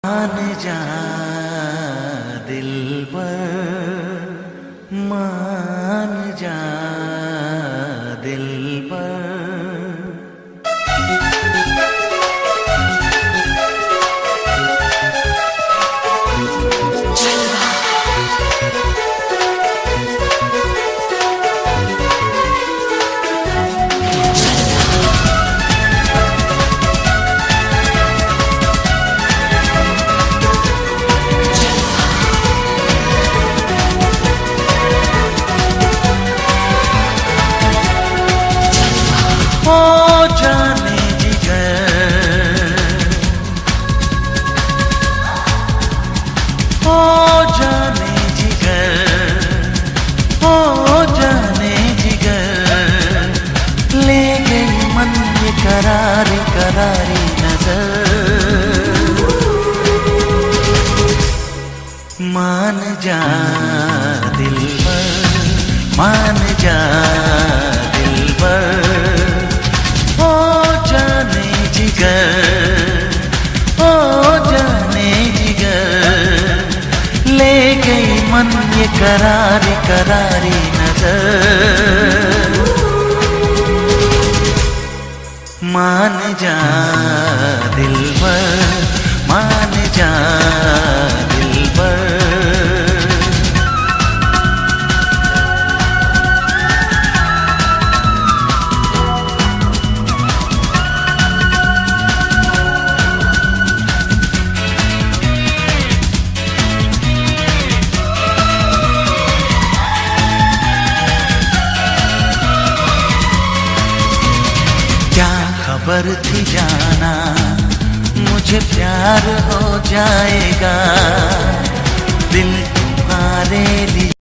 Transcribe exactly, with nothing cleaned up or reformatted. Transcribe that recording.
मान जा दिलबर, मान जा दिलबर। हो जाने जिगर, हो जाने जिगर, हो जाने जिगर, ले गई मन ये करारी करारी नजर। मान जा दिलबर, मान जा दिलबर। ओ जाने जिगर, ले गई मन ये करारी करारी नजर। मान जा दिलबर, मान जा दिलबर। क्या खबर थी जाना मुझे प्यार हो जाएगा।